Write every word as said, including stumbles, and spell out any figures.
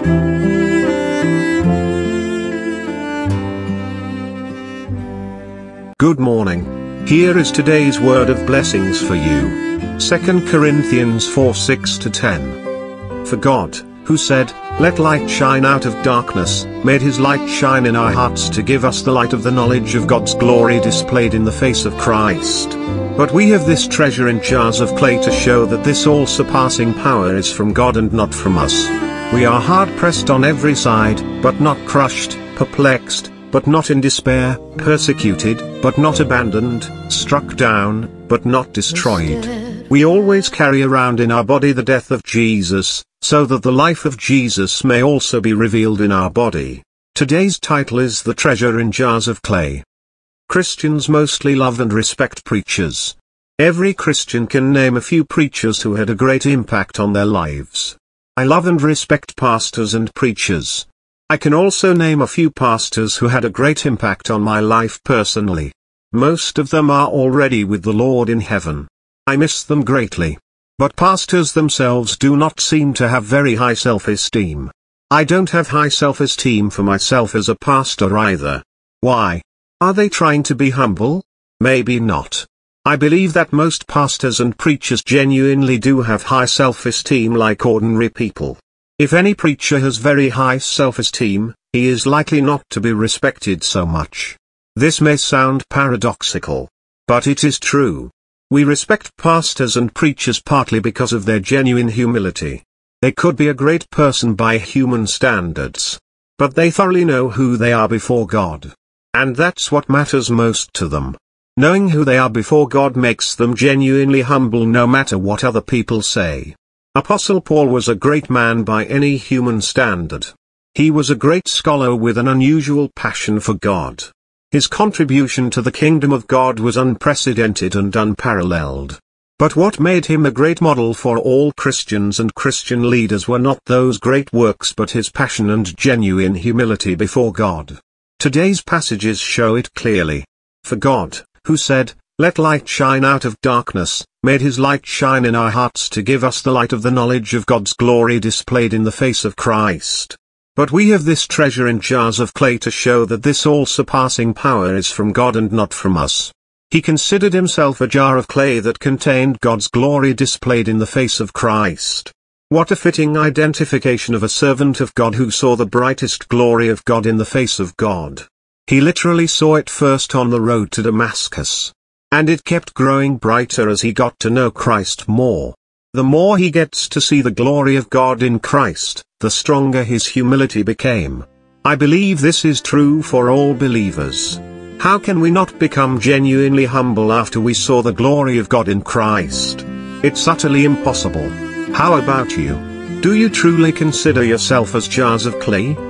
Good morning. Here is today's word of blessings for you. Second Corinthians four six to ten. For God, who said, "Let light shine out of darkness," made his light shine in our hearts to give us the light of the knowledge of God's glory displayed in the face of Christ. But we have this treasure in jars of clay to show that this all-surpassing power is from God and not from us. We are hard-pressed on every side, but not crushed, perplexed, but not in despair, persecuted, but not abandoned, struck down, but not destroyed. We always carry around in our body the death of Jesus, so that the life of Jesus may also be revealed in our body. Today's title is The Treasure in Jars of Clay. Christians mostly love and respect preachers. Every Christian can name a few preachers who had a great impact on their lives. I love and respect pastors and preachers. I can also name a few pastors who had a great impact on my life personally. Most of them are already with the Lord in heaven. I miss them greatly. But pastors themselves do not seem to have very high self-esteem. I don't have high self-esteem for myself as a pastor either. Why? Are they trying to be humble? Maybe not. I believe that most pastors and preachers genuinely do have high self-esteem like ordinary people. If any preacher has very high self-esteem, he is likely not to be respected so much. This may sound paradoxical, but it is true. We respect pastors and preachers partly because of their genuine humility. They could be a great person by human standards, but they thoroughly know who they are before God. And that's what matters most to them. Knowing who they are before God makes them genuinely humble no matter what other people say. Apostle Paul was a great man by any human standard. He was a great scholar with an unusual passion for God. His contribution to the kingdom of God was unprecedented and unparalleled. But what made him a great model for all Christians and Christian leaders were not those great works but his passion and genuine humility before God. Today's passages show it clearly. For God, who said, "Let light shine out of darkness," made his light shine in our hearts to give us the light of the knowledge of God's glory displayed in the face of Christ. But we have this treasure in jars of clay to show that this all-surpassing power is from God and not from us. He considered himself a jar of clay that contained God's glory displayed in the face of Christ. What a fitting identification of a servant of God who saw the brightest glory of God in the face of God. He literally saw it first on the road to Damascus. And it kept growing brighter as he got to know Christ more. The more he gets to see the glory of God in Christ, the stronger his humility became. I believe this is true for all believers. How can we not become genuinely humble after we saw the glory of God in Christ? It's utterly impossible. How about you? Do you truly consider yourself as jars of clay?